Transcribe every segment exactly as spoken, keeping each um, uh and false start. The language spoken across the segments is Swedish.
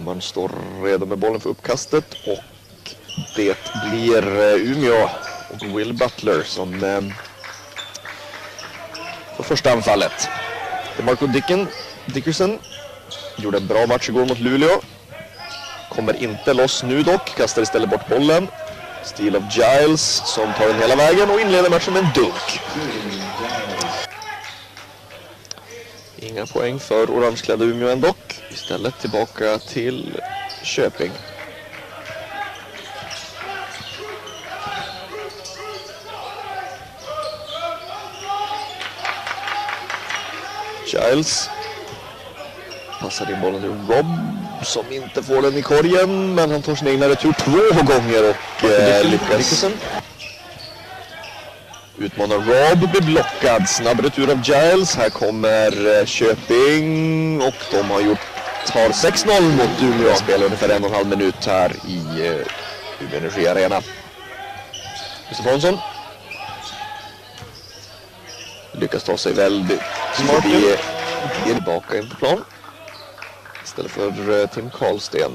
Domaren står redo med bollen för uppkastet och det blir Umeå och Will Butler som eh, för första anfallet. Marco Dicken, Dickerson gjorde en bra match igår mot Luleå. Kommer inte loss nu dock, kastar istället bort bollen. Steal of Giles som tar den hela vägen och inleder matchen med en dunk. Inga poäng för orangeklädda Umeå ändå. Istället tillbaka till Köping. Giles passar in bollen till Rob som inte får den i korgen, men han tar sin egna retur två gånger och eh, lyckas. Utmanar Rob, blir blockad. Snabb retur av Giles. Här kommer eh, Köping och de har gjort tar sex noll mot Umeå. Spelar ungefär en och en halv minut här i eh, Umeå Energi Arena. Gustav Hansson lyckas ta sig väldigt smart i tillbaka in på plan istället för uh, Tim Karlsten.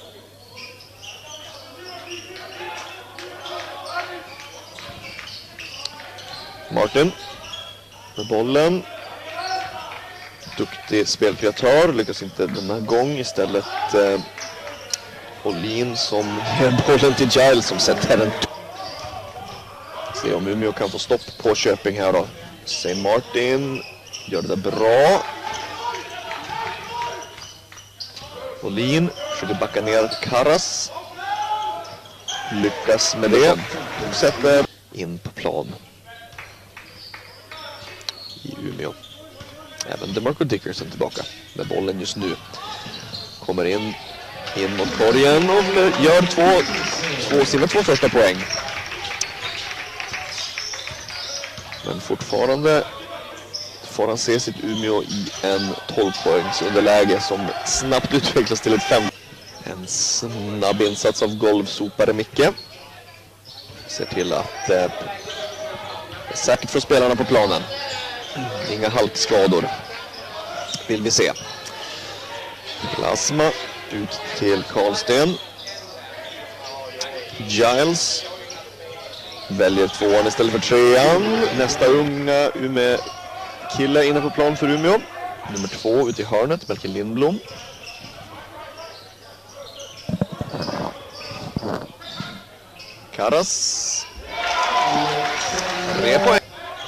Martin med bollen. Duktig spelkreatör, lyckas inte denna gång. Istället uh, Olin som ger bollen till Giles som sätter den. Se om Umeå kan få stopp på Köping här då. Saint Martin gör det bra. Olin försöker backa ner Karas. Lyckas med det. Och sätter in på plan i Umeå. Även DeMarco Dickerson tillbaka med bollen just nu. Kommer in in mot korgen och gör två, två sina två första poäng. Men fortfarande får han se sitt Umeå i en tolv poängs underläge som snabbt utvecklas till ett fem. En snabb insats av golvsopare Micke. Ser till att eh, det är säkert för spelarna på planen. Inga halkskador vill vi se. Plasma ut till Karlsten. Giles väljer tvåan istället för trean. Nästa unga Umeå kille inne på plan för Umeå. Nummer två ut i hörnet, Melke Lindblom. Karas. Tre poäng.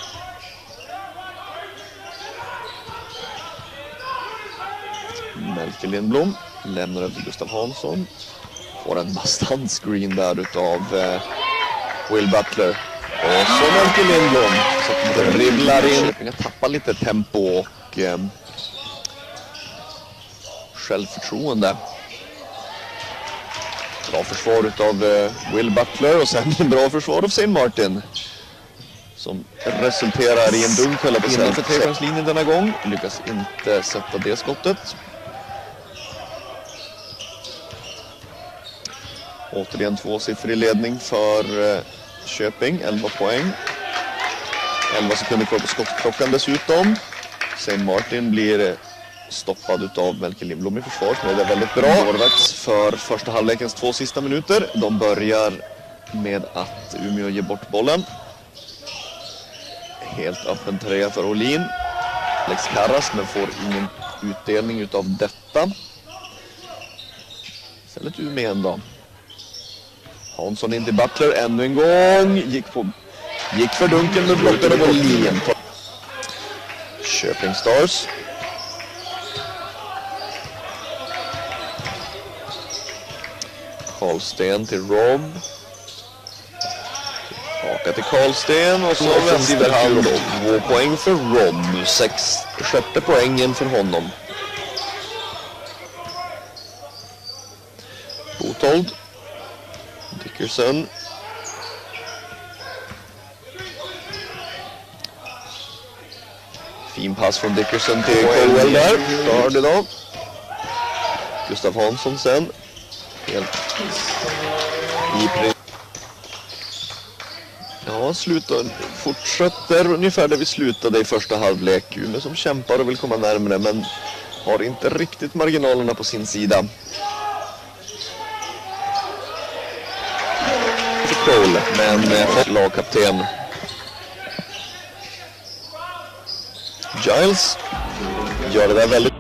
Melke Lindblom lämnar över till Gustav Hansson. Får en bastant-screen där utav eh, Will Butler. Och så Melke Lindblom som dribblar in. Jag tappar lite tempo och eh, självförtroende. Bra försvar utav eh, Will Butler och sen en bra försvar av Saint Martin. Som resulterar i en dunk höll på innanför trepoängslinjen denna gång. Lyckas inte sätta det skottet. Återigen tvåsiffrig ledning för eh, Köping, elva poäng. elva sekunder kvar på skottklockan dessutom. Saint Martin blir stoppad utav Melke Lindblom i försvar, som är det väldigt bra. Norrväx för första halvlekens två sista minuter. De börjar med att Umeå ger bort bollen. Helt öppen tröja för Olin. Alex Karas, men får ingen utdelning utav detta. Istället Umeå ändå. Hansson in till Butler ännu en gång. Gick, på, gick för dunken med blockade av Olin. Köping Stars. Karlsten till Rob. Tillbaka till Karlsten och så vänder han två poäng för Rob. Sex, sjätte poängen för honom. Botold. Dickerson. Fin pass från Dickerson till Colwell där. Störd idag. Gustav Hansson sen. Helt i pris. Ja, slutar, fortsätter ungefär där vi slutade i första halvlek. Umeå som kämpar och vill komma närmare, men har inte riktigt marginalerna på sin sida. Cole, men eh, lagkapten Giles gör det där väldigt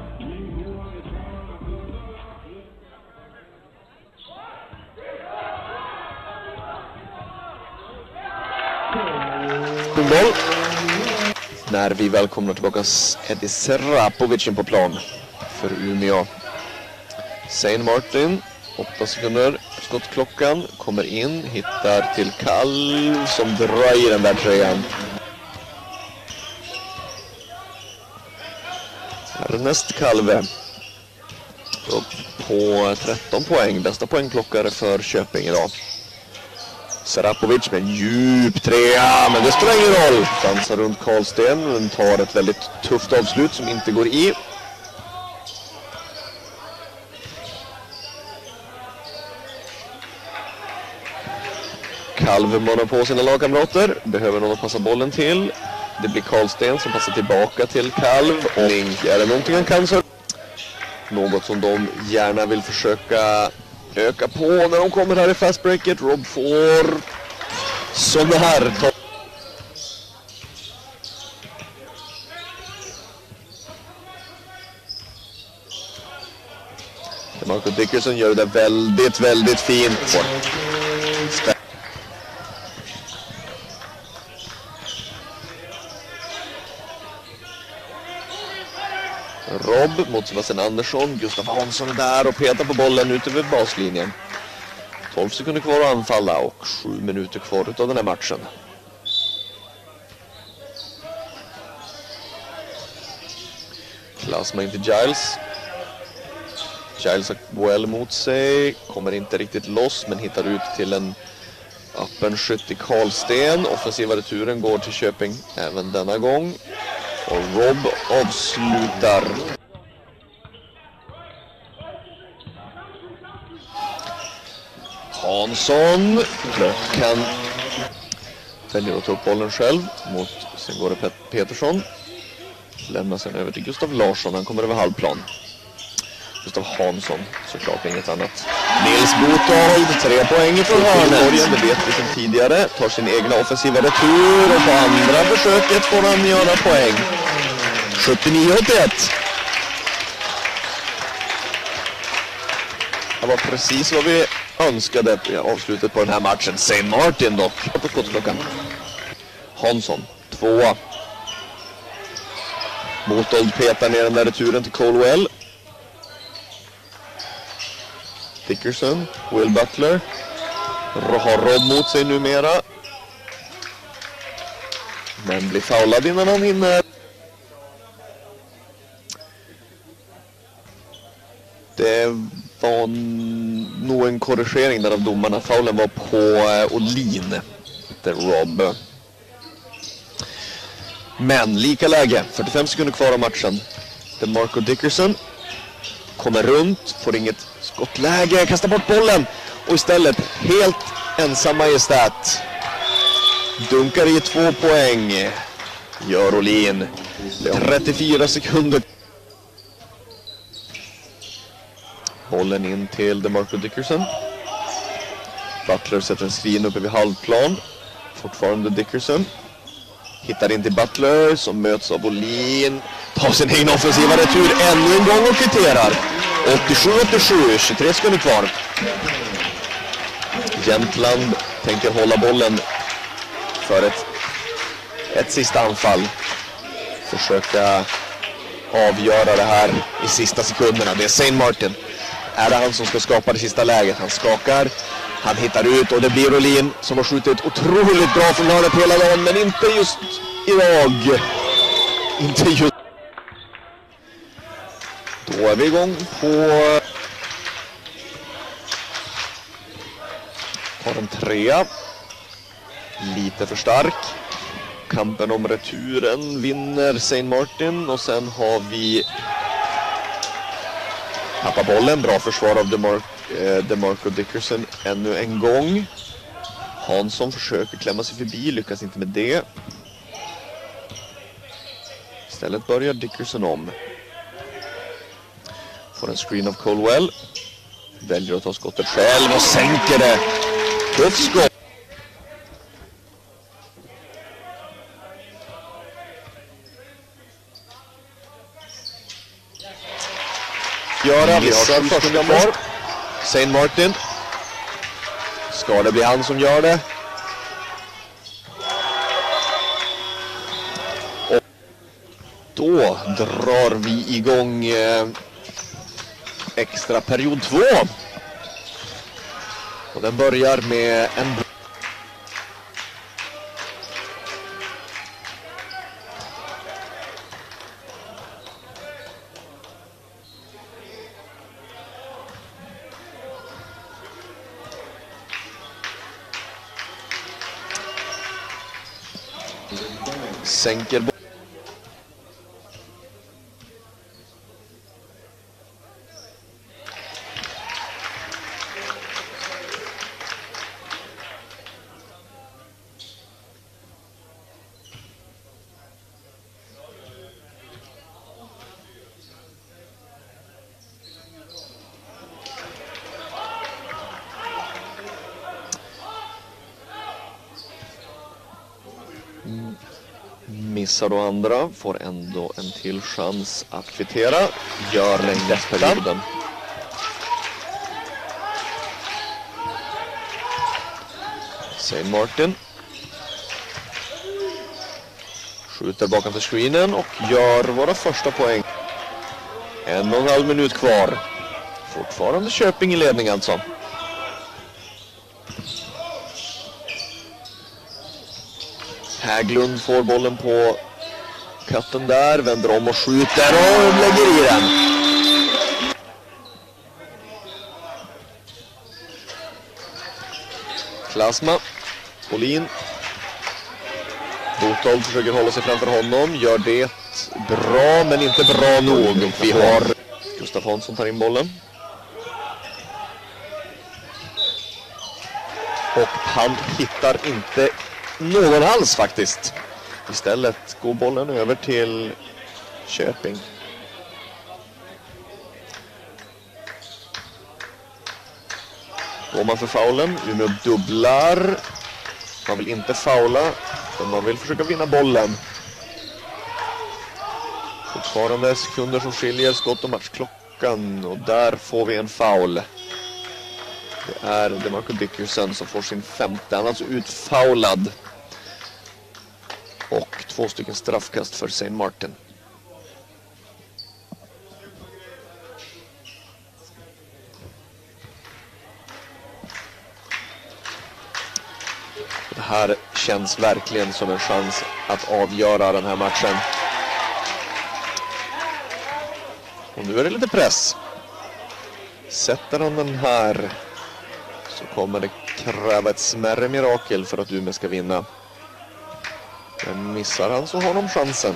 boll. När vi välkomnar tillbaka Eddie Serapovic in på plan för Umeå. Saint Martin, åtta sekunder, skottklockan, kommer in, hittar till Kalv som drar i den där tröjan. Ernest Kalve upp på tretton poäng, bästa poängplockare för Köping idag. Serapovic med en djup trea, men det spelar ingen roll. Dansar runt Karlsten, men tar ett väldigt tufft avslut som inte går i. Kalv manar på sina lagkamrater, behöver någon att passa bollen till. Det blir Karlsten som passar tillbaka till Kalv. Och är det någonting han kan så något som de gärna vill försöka öka på när de kommer här i fastbreaket. Rob får sådana här. Marco Dickerson gör det väldigt, väldigt fint. Rob mot Sebastian Andersson. Gustav Hansson är där och petar på bollen ute vid baslinjen. tolv sekunder kvar att anfalla och sju minuter kvar utav den här matchen. Plasma in till Giles. Giles har Boel mot sig. Kommer inte riktigt loss men hittar ut till en öppen skytt i Karlsten. Offensiva returen går till Köping även denna gång. Och Rob avslutar. Hansson kan väljer att ta upp bollen själv mot, sen går det Pet Petersson. Lämnar sen över till Gustav Larsson, han kommer över halvplan. Gustav Hansson, såklart inget annat. Nils Botold, tre poäng från hörnet. Det vet vi sedan tidigare. Tar sin egna offensiva retur och på andra försöket får han göra poäng. sjuttionio åttioett. Det var precis vad vi önskade i avslutet på den här matchen. Saint Martin dock på skottklockan. Hansson, tvåa. Botold petar ner den där returen till Colwell. Dickerson, Will Butler har Rob mot sig numera. Men blir foulad innan han hinner. Det var nog en korrigering där av domarna. Foulen var på eh, Olin, inte Rob. Men lika läge, fyrtiofem sekunder kvar av matchen. Det är Marco Dickerson. Kommer runt, får inget skottläge, kastar bort bollen. Och istället helt ensam majestät. Dunkar i två poäng. Gör Olin. trettiofyra sekunder. Bollen in till DeMarco Dickerson. Butler sätter en screen uppe vid halvplan. Fortfarande Dickerson. Hittar in till Butler som möts av Olin. Tar sin egen offensiva retur ännu en gång och kvitterar. åttiosju åttiosju, tjugotre sekunder kvar. Jämtland tänker hålla bollen för ett, ett sista anfall. Försöka avgöra det här i sista sekunderna. Det är Saint Martin. Är det han som ska skapa det sista läget? Han skakar, han hittar ut och det blir Olin som har skjutit otroligt bra från hörnet hela dagen, men inte just idag. Inte just. Då är vi igång på har en trea. Lite för stark. Kampen om returen vinner Saint Martin och sen har vi tappar bollen, bra försvar av DeMar eh, DeMarco Dickerson ännu en gång. Hansson försöker klämma sig förbi, lyckas inte med det. Istället börjar Dickerson om. Får en screen av Colwell. Väljer att ta skottet själv och sänker det. Tuff skott. Göra, vi har första kvar. Saint Martin. Ska det bli han som gör det? Och då drar vi igång eh, extra period två. Och den börjar med en... Sänker bo- mm. Missar då andra, får ändå en till chans att kvittera. Gör längdperioden. Saint Martin skjuter bakom till screenen och gör våra första poäng. En och en halv minut kvar. Fortfarande Köping i ledning alltså. Hägglund får bollen på katten där, vänder om och skjuter och lägger i den. Klasma, Polin. Bothold försöker hålla sig framför honom, gör det bra men inte bra nog. Vi har Gustav Hansson tar in bollen. Och han hittar inte någon alls faktiskt. Istället går bollen över till Köping. Går man för faulen, Umeå dubblar. Man vill inte faula, men man vill försöka vinna bollen. Fortfarande sekunder som skiljer skott och matchklockan. Och där får vi en foul. Det är DeMarco Dickerson som får sin femte. Han är alltså utfaulad. Och två stycken straffkast för Saint Martin. Det här känns verkligen som en chans att avgöra den här matchen. Och nu är det lite press. Sätter han den här så kommer det kräva ett smärre mirakel för att Umeå ska vinna. Men missar han så har de chansen.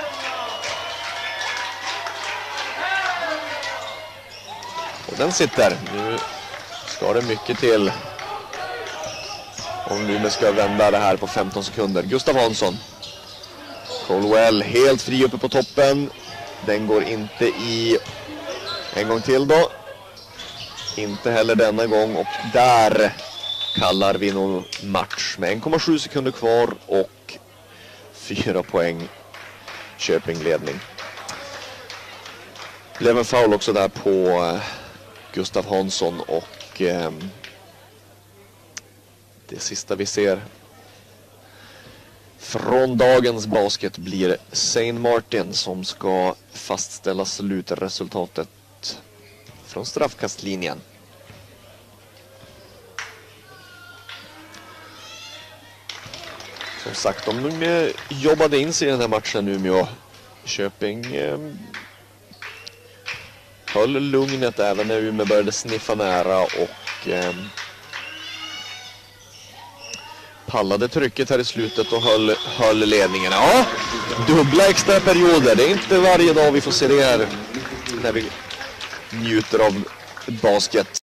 Och den sitter. Nu ska det mycket till om Umeå ska vända det här på femton sekunder. Gustav Hansson. Colwell helt fri uppe på toppen. Den går inte i. En gång till då. Inte heller denna gång. Och där kallar vi någon match med en komma sju sekunder kvar och fyra poäng Köping ledning. Blev en foul också där på Gustav Hansson och eh, det sista vi ser från dagens basket blir Saint Martin som ska fastställa slutresultatet från straffkastlinjen. Som sagt, de jobbade in sig i den här matchen Umeå. Köping eh, höll lugnet även när Umeå började sniffa nära och eh, pallade trycket här i slutet och höll, höll ledningen. Ja, dubbla extra perioder. Det är inte varje dag vi får se det här när vi njuter av basket.